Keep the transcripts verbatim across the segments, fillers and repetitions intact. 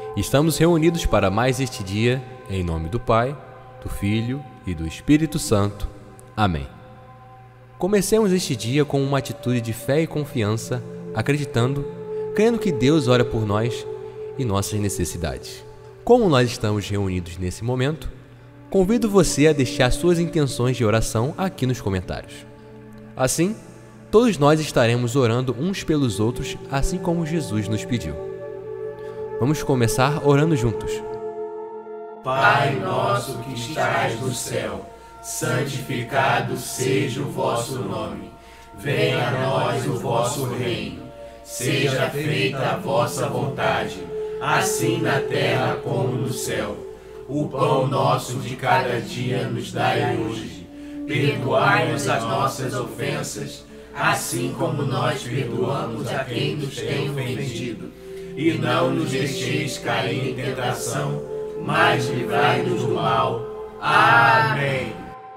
Estamos reunidos para mais este dia, em nome do Pai, do Filho e do Espírito Santo. Amém. Comecemos este dia com uma atitude de fé e confiança, acreditando, crendo que Deus ora por nós e nossas necessidades. Como nós estamos reunidos nesse momento, convido você a deixar suas intenções de oração aqui nos comentários. Assim, todos nós estaremos orando uns pelos outros, assim como Jesus nos pediu. Vamos começar orando juntos. Pai nosso que estás no céu, santificado seja o vosso nome. Venha a nós o vosso reino. Seja feita a vossa vontade, assim na terra como no céu. O pão nosso de cada dia nos dai hoje. Perdoai-nos as nossas ofensas, assim como nós perdoamos a quem nos tem ofendido. E não nos deixeis cair em tentação, mas livrai-nos do mal. Amém.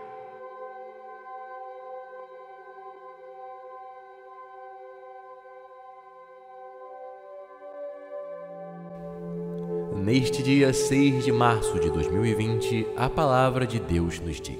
Neste dia seis de março de dois mil e vinte, a palavra de Deus nos diz: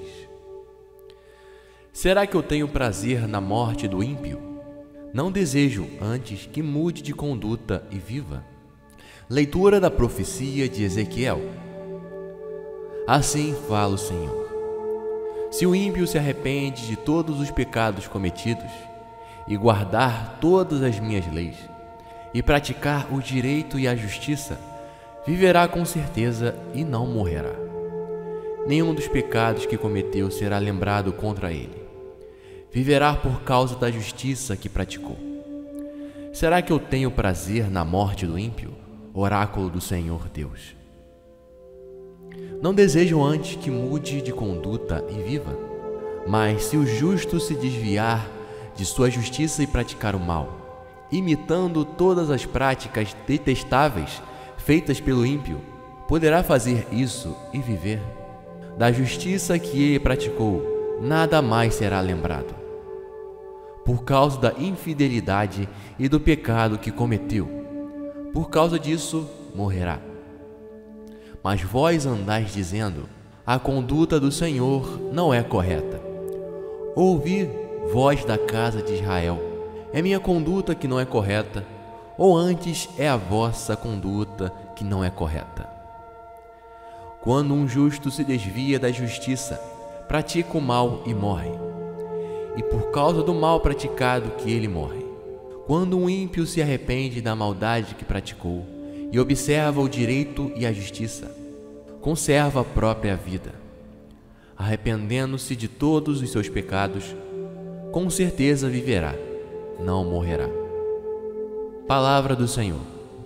será que eu tenho prazer na morte do ímpio? Não desejo antes que mude de conduta e viva. Leitura da profecia de Ezequiel. Assim fala o Senhor: se o ímpio se arrepende de todos os pecados cometidos, e guardar todas as minhas leis, e praticar o direito e a justiça, viverá com certeza e não morrerá. Nenhum dos pecados que cometeu será lembrado contra ele. Viverá por causa da justiça que praticou. Será que eu tenho prazer na morte do ímpio? Oráculo do Senhor Deus. Não desejo antes que mude de conduta e viva. Mas se o justo se desviar de sua justiça e praticar o mal, imitando todas as práticas detestáveis feitas pelo ímpio, poderá fazer isso e viver? Da justiça que ele praticou, nada mais será lembrado. Por causa da infidelidade e do pecado que cometeu, por causa disso, morrerá. Mas vós andais dizendo: a conduta do Senhor não é correta. Ouvi, vós da casa de Israel: é minha conduta que não é correta, ou antes é a vossa conduta que não é correta? Quando um justo se desvia da justiça, pratica o mal e morre, e por causa do mal praticado que ele morre. Quando um ímpio se arrepende da maldade que praticou e observa o direito e a justiça, conserva a própria vida, arrependendo-se de todos os seus pecados, com certeza viverá, não morrerá. Palavra do Senhor.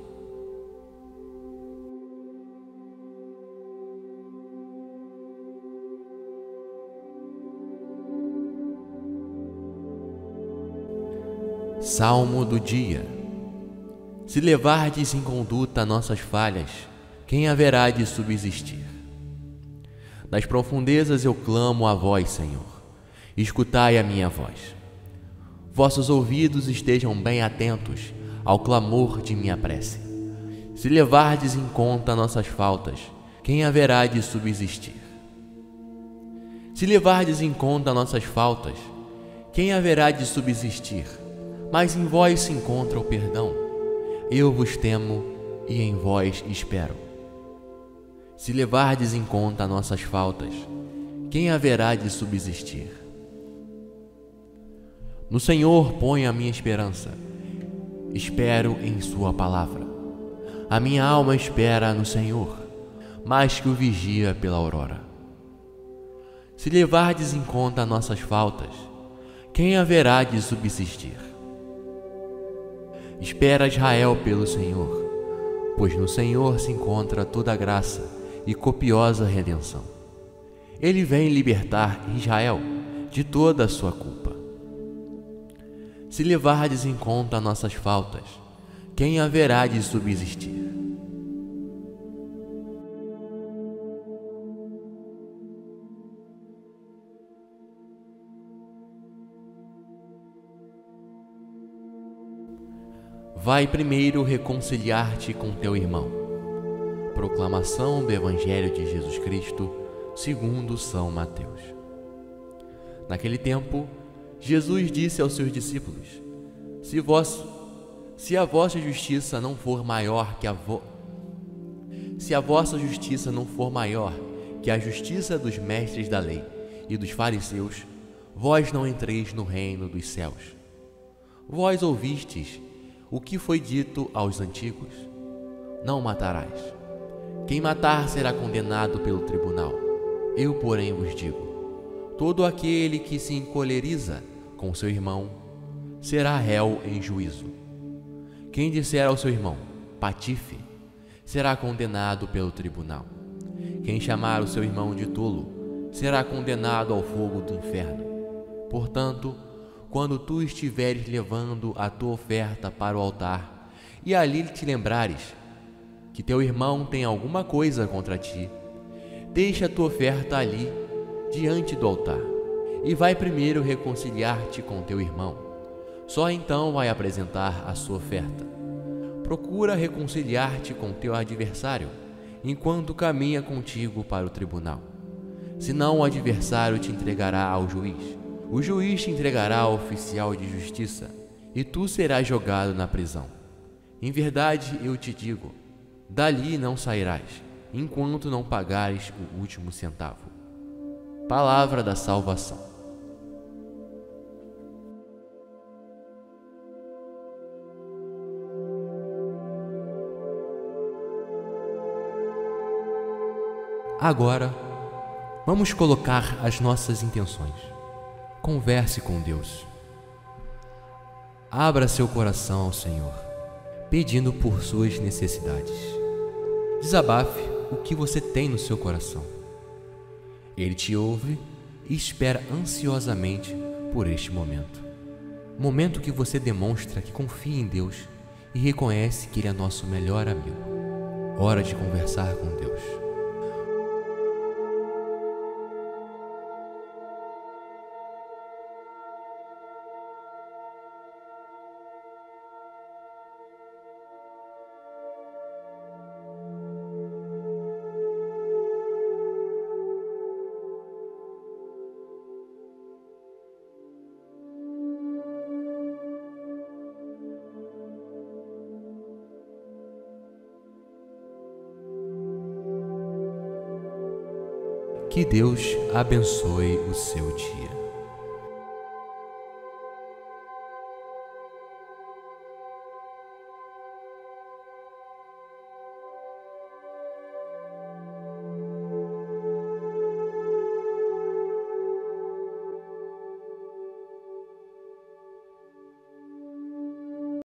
Salmo do dia. Se levardes em conduta nossas falhas, quem haverá de subsistir? Das profundezas eu clamo a vós, Senhor, escutai a minha voz. Vossos ouvidos estejam bem atentos ao clamor de minha prece. Se levardes em conta nossas faltas, quem haverá de subsistir? Se levardes em conta nossas faltas, quem haverá de subsistir? Mas em vós se encontra o perdão. Eu vos temo e em vós espero. Se levardes em conta nossas faltas, quem haverá de subsistir? No Senhor ponho a minha esperança. Espero em sua palavra. A minha alma espera no Senhor, mais que o vigia pela aurora. Se levardes em conta nossas faltas, quem haverá de subsistir? Espera Israel pelo Senhor, pois no Senhor se encontra toda a graça e copiosa redenção. Ele vem libertar Israel de toda a sua culpa. Se levardes em conta nossas faltas, quem haverá de subsistir? Vai primeiro reconciliar-te com teu irmão, Proclamação do Evangelho de Jesus Cristo, segundo São Mateus. Naquele tempo, Jesus disse aos seus discípulos: Se vós, se a vossa justiça não for maior que a vo... se a vossa justiça não for maior que a justiça dos mestres da lei e dos fariseus, vós não entreis no reino dos céus. Vós ouvistes o que foi dito aos antigos: Não matarás. Quem matar será condenado pelo tribunal. Eu, porém, vos digo: todo aquele que se encoleriza com seu irmão será réu em juízo. Quem disser ao seu irmão: Patife, será condenado pelo tribunal. Quem chamar o seu irmão de tolo será condenado ao fogo do inferno. Portanto, quando tu estiveres levando a tua oferta para o altar e ali te lembrares que teu irmão tem alguma coisa contra ti, deixa a tua oferta ali diante do altar e vai primeiro reconciliar-te com teu irmão. Só então vai apresentar a sua oferta. Procura reconciliar-te com teu adversário enquanto caminha contigo para o tribunal. Senão o adversário te entregará ao juiz. O juiz te entregará ao oficial de justiça e tu serás jogado na prisão. Em verdade, eu te digo, dali não sairás, enquanto não pagares o último centavo. Palavra da salvação. Agora, vamos colocar as nossas intenções. Converse com Deus. Abra seu coração ao Senhor, pedindo por suas necessidades. Desabafe o que você tem no seu coração. Ele te ouve e espera ansiosamente por este momento. Momento que você demonstra que confia em Deus e reconhece que Ele é nosso melhor amigo. Hora de conversar com Deus. Que Deus abençoe o seu dia.